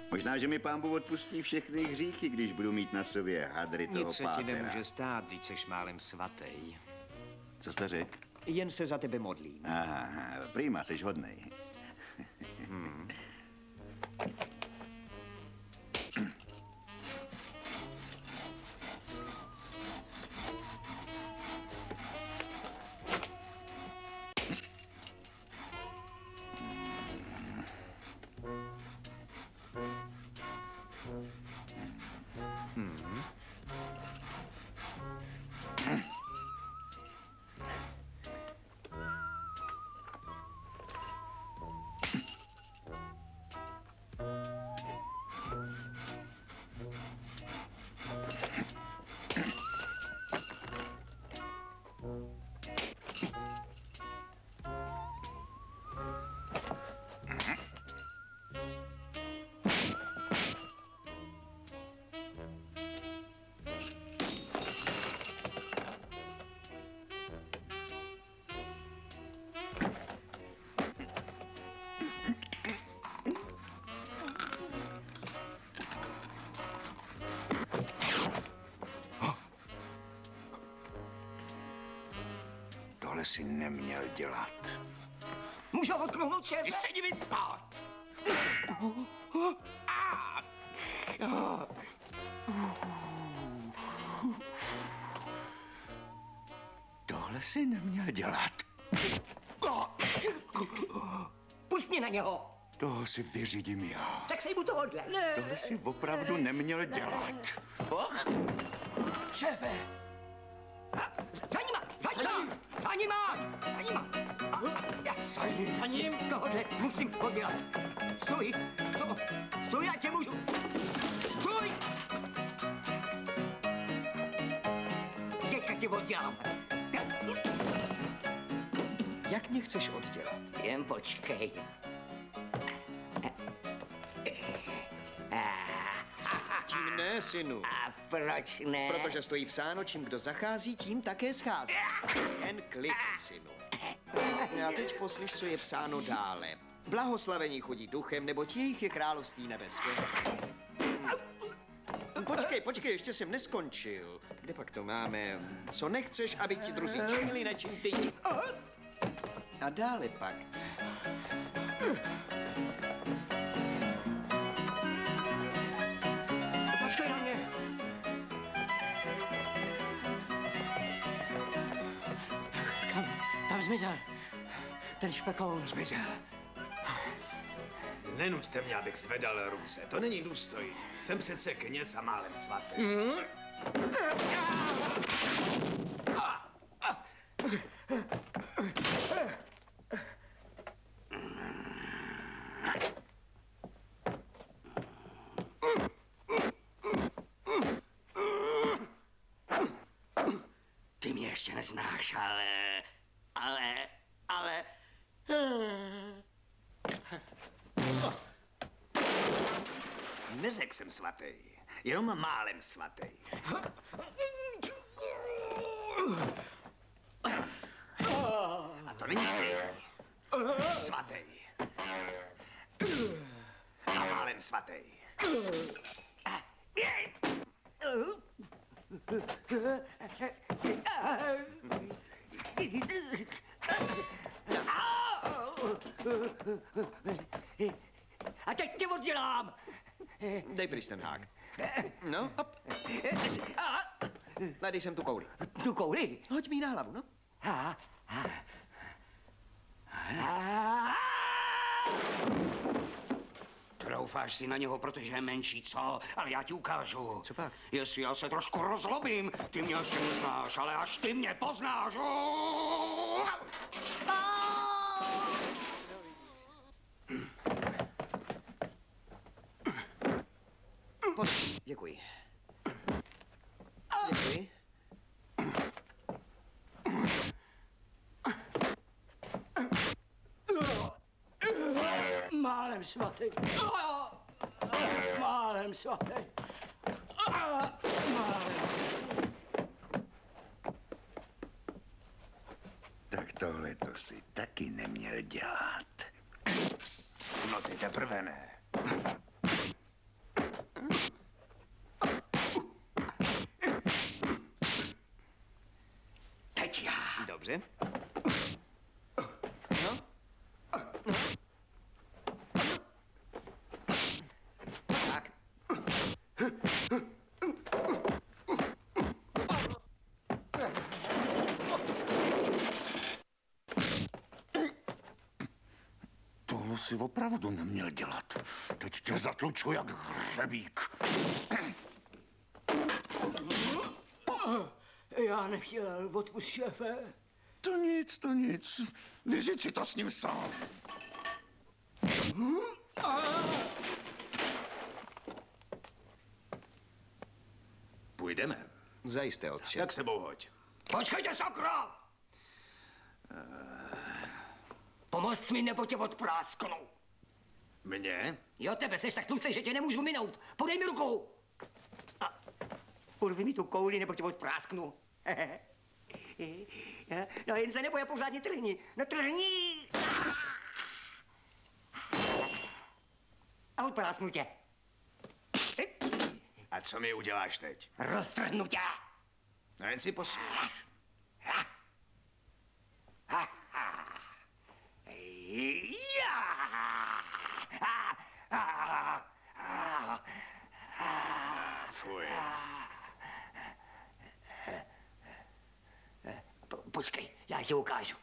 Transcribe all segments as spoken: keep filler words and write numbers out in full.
Možná, že mi pán Bůh odpustí všechny hříchy, když budu mít na sobě hadry toho Nic se pátera. ti nemůže stát, když seš málem svatý. Co jste řekl? Jen se za tebe modlím. Aha, prima, seš hodnej. Hmm. Hmm. Tohle si neměl dělat. Můžu odknout, šéfe? Ty se divit spát! Tohle si neměl dělat. Pusť mě na něho. Toho si vyřídím já. Tak sej mu to odle. Ne. Tohle si opravdu neměl dělat. Och. Šéfe. Za nima, za nima, za nima, za nima. Za ním, za ním. Tohle musím oddělat. Stůj, stůj, stůj, já tě můžu. Stůj. Teďka tě oddělám. Jak mě chceš oddělat? Jen počkej. Čím ne, synu? A proč ne? Protože stojí psáno, čím kdo zachází, tím také schází. Jen klikni, synu. A teď poslyš, co je psáno dále. Blahoslavení chodí duchem, neboť jejich je království nebeské. Počkej, počkej, ještě jsem neskončil. Kde pak to máme? Co nechceš, aby ti druzí činili, nečin ty. A dále pak. Počkej na mě. Kam, kam zmizel? Ten špekoun zmizel. Nenuďte mě, abych zvedal ruce. To není důstojný. Jsem přece kněz a málem svatý. Mm. Ty mě ještě neznáš, ale... Ale... Ale... Neřekl jsem svatý, jenom málem svatý. A to není stejný. Svatý. A málem svatý. A teď tě oddělám. Dej pryč ten hák. No, hop. Dej sem tu kouli. Tu kouli? Hoď mi ji na hlavu, no. Ha, ha. Ha. Troufáš si na něho, protože je menší, co? Ale já ti ukážu. Co pak? Jestli já se trošku rozlobím, ty mě ještě neznáš, ale až ty mě poznáš. Pojď, děkuji. Děkuji. Málem svatý. Málem svatý. Málem svatý. Tak tohle to si taky neměl dělat. No ty teprve ne. Dobře. No. Tak. Tohle si opravdu neměl dělat. Teď tě zatluču jak hřebík. Já nechtěl, odpust, šéfe. To nic, to nic. Vyřiď si to s ním sám. Půjdeme. Zajisté, otče. Tak sebou hoď. Počkejte, sakra! Pomoz mi, nebo tě odprásknu. Mně? Jo, tebe seš tak tlustý, že tě nemůžu minout. Podej mi ruku. A urvi mi tu kouli, nebo tě odprásknu. No jen se neboj, pořádně trhni. No trhni. A odprásknu tě. A co mi uděláš teď? Roztrhnu tě. No jen si poslouš. Fuj. Po, počkej, já ti ukážu.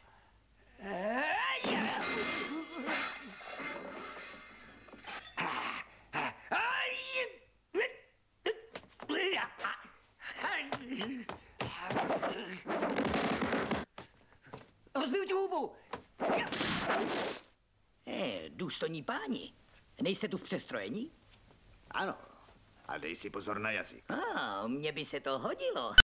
Rozbiju ti hubu. Eh, důstojní páni, nejste tu v přestrojení? Ano. A dej si pozor na jazyk. A, mně by se to hodilo.